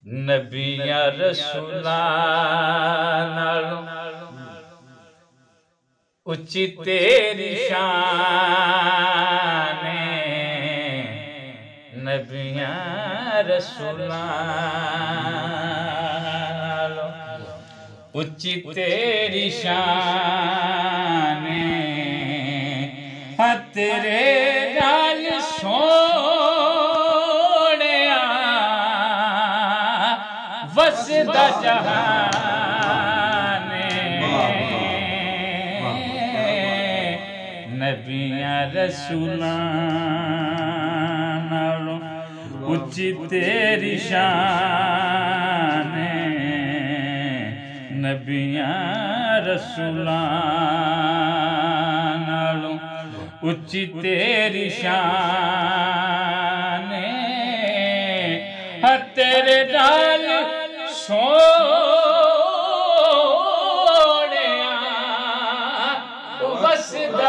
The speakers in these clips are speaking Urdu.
نبیاں رسولاں نالوں اچھی تیری شان نبیاں رسولاں اچھی تیری شان ہاں تیرے نال سونیا وسدا جہان نبیاں رسولاں نالوں اچھی تیری شان نبیاں رسولاں نالوں اچھی تیری شان ہاں تیرے نال سونیا وسدا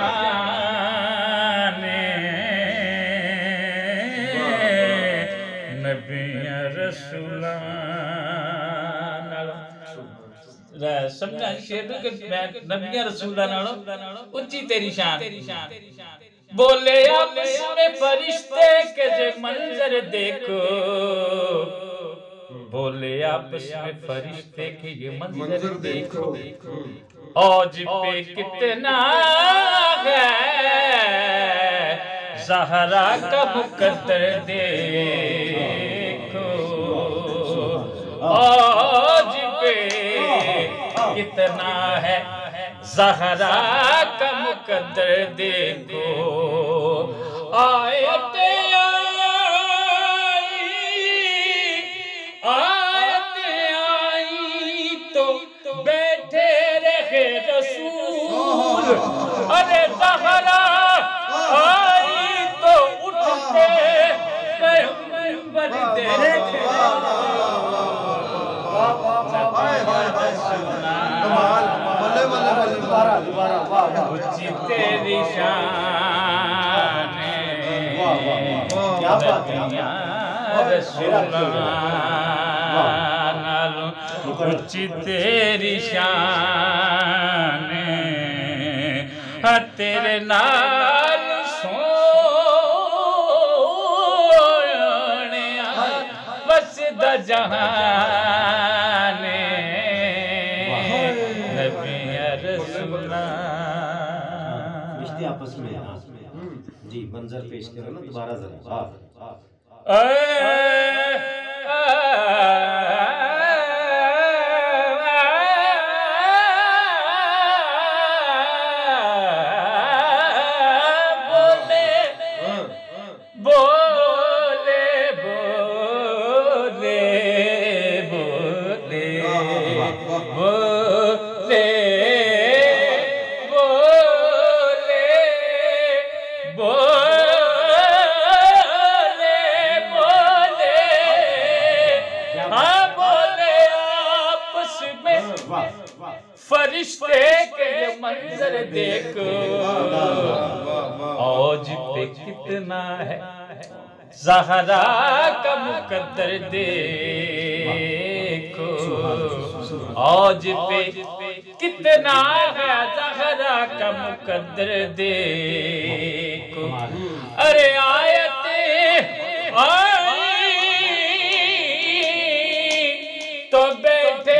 جہان نبیاں رسولاں سمجھا شیر کہ نبیاں رسولاں نالوں اچھی تیری شان بولے آپس میں فرشتے کے جو منظر دیکھو بولے آپس میں فرشتے کے یہ منظر دیکھو اوج پہ کتنا ہے زہرا کا مقدر دیکھو اوج پہ کتنا ہے زہرا کا مقدر دیکھو آیت آئی تو بیٹھے رہے رسول ارے زہرا آئی تو اٹھتے پیغمبر دیکھے اچھی تیری شان نبیاں رسولاں نالوں اچھی تیری شان تیرے نال سونیا وسدا جہان نبیاں رسولاں آپس میں جی منظر پیش کرو نا دوبارہ ذرا فرشتے کے یہ منظر دیکھو اوج پہ کتنا ہے زہرا کا مقدر دیکھو اوج پہ کتنا ہے زہرا کا مقدر دیکھو ارے آیت آئی تو بیٹھے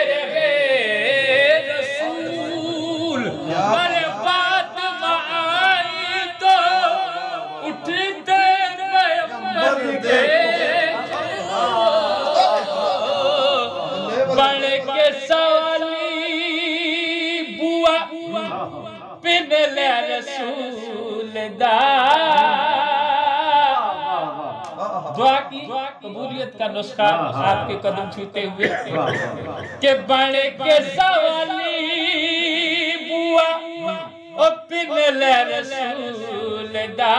بڑھ کے سوالی بوا پن لے رسول دا دعا کی قبولیت کا نسخہ آپ کے قدم چھوتے ہوئے کہ بڑھ کے سوالی بوا پن لے رسول دا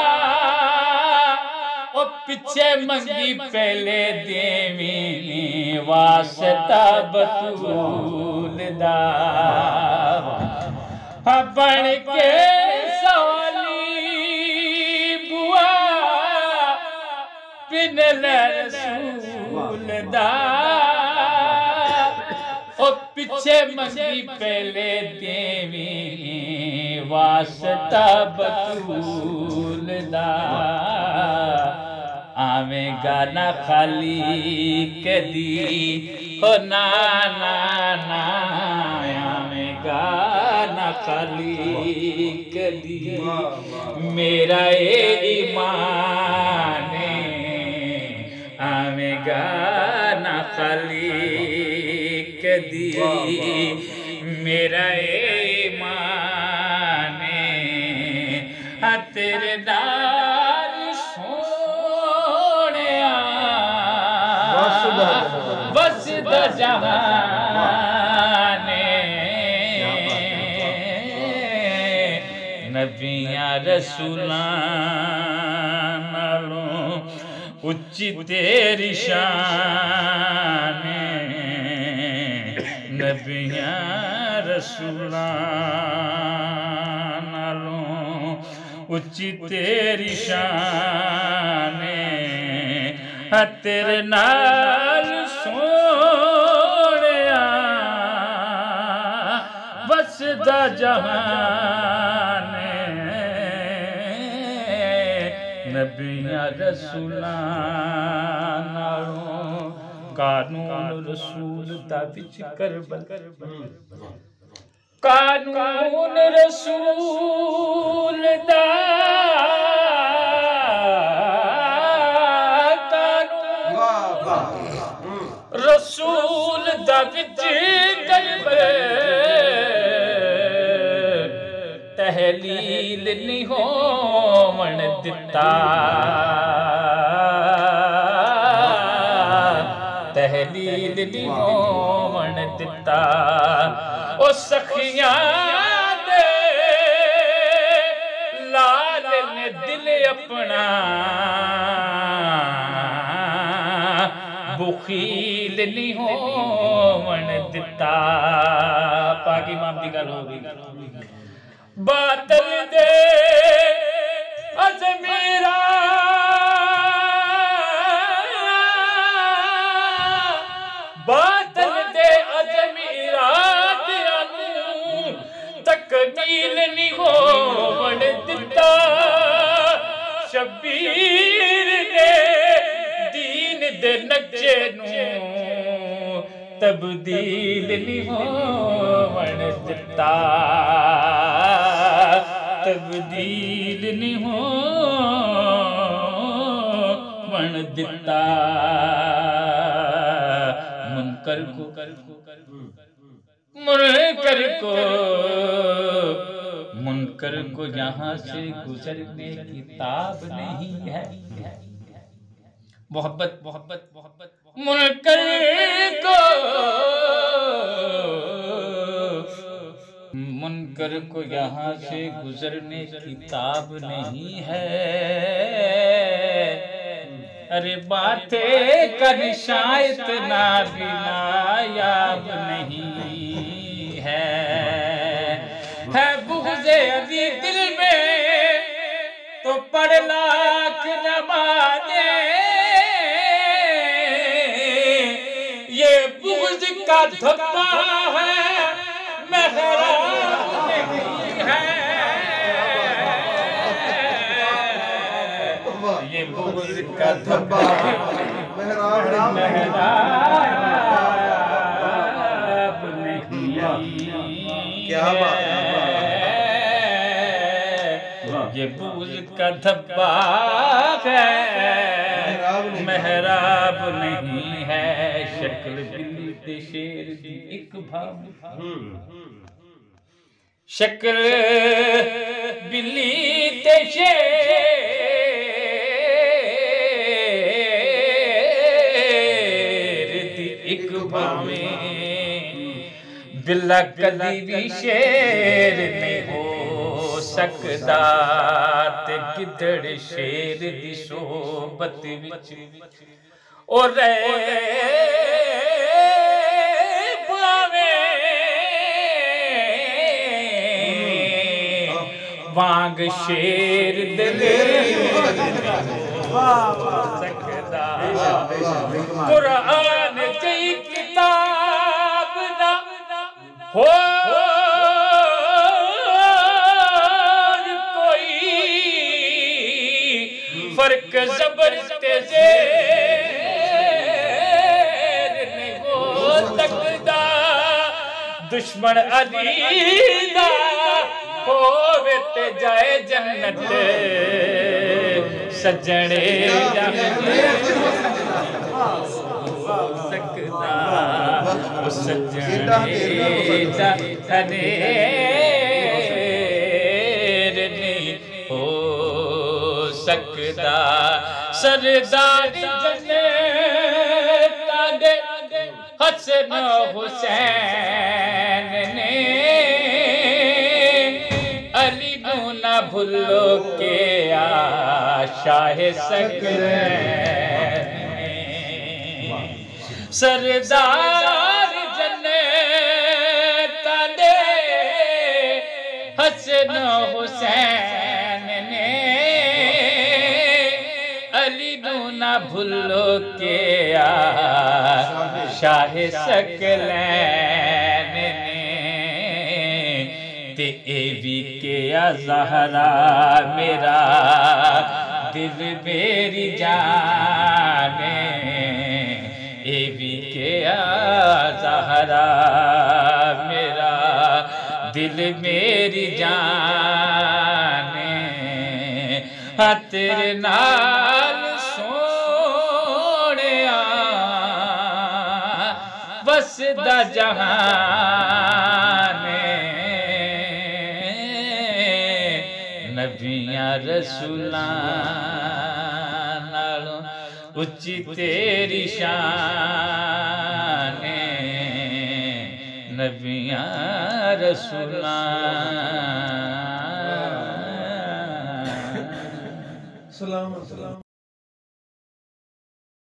پچھے منگی پہلے دیویں واسطہ بطول دا بڑھ کے سوالی بوا پن لے رسول دا او پچھے منگی پہلے دیویں واسطہ بطول دا آویں گانا خالی کدی ہو نا نا نا آویں گانا خالی کدی میرا ایمان آویں گانا خالی کدی میرا ایمان تیرے نال سونیا بس دا جہان نبیاں رسولاں نالوں اچھی تیری شان نبیاں رسولاں نالوں اچھی تیری شان تیرے نال سونیا وسدا جہان نبیاں رسولاں نالوں قانون رسول دا وچ کربل قانون رسول دا رسول دا وچ کربل تحلیل نہیں ہون دتا تحلیل نہیں ہون دتا او سخیاں دے لال نے دل اپنا بخیل نہیں ہون دتا پاک امام دی گل ہو گئی باطل دے ازمیرہ باطل دے ازمیرہ دیانوں تکمیل نہیں ہون دتا شبیر دے دین دے نقشے نوں تبدیل نہیں ہون دتا تبدیل نہیں ہون دتا منکر کو یہاں سے گزرنے کی تاب نہیں ہے محبت منکر کو یہاں سے گزرنے کی تاب نہیں ہے ارے باتیں کا نشان اتنا بھی نایاب نہیں ہے بغض علی دل میں تو پڑھ لاکھ نمازیں یہ بغض کا دھبا ہے محراب نہیں ہے یہ بغض کا دھبا محراب نہیں کیا بات یہ بغض کا دھبا ہے محراب نہیں ہے شکل بلی تے شیر دی ایک بھاؤ شکل بلی تے شیر دی ایک بھاویں بلا کدی بھی شیر نہیں ہو سکدا تے گدڑ شیر دی صحبت وچ او رہے وانگ شیر دل سکدا قرآن جی کتاب نہ ہو کوئی فرق زبر تے زیر نہیں ہو سکتا دشمن علیدہ ہووے تے جائے جنت سجنے سکتا سجنے نہیں ہو سکتا سردار جنت دے حسن حسین نے علی نو نہ بھولو کے شاہ سکرین سردار جنت دے حسن حسین نے علی نو نہ بھولو کے شاہ سکلین نے تے اے بھی کیا زہرا میرا دل میری جانے اے بھی کیا زہرا میرا دل میری جانے تیرے نال سونیا وسدا جہان نبیاں رسولاں نالوں اچھی تیری شان نبیاں رسولاں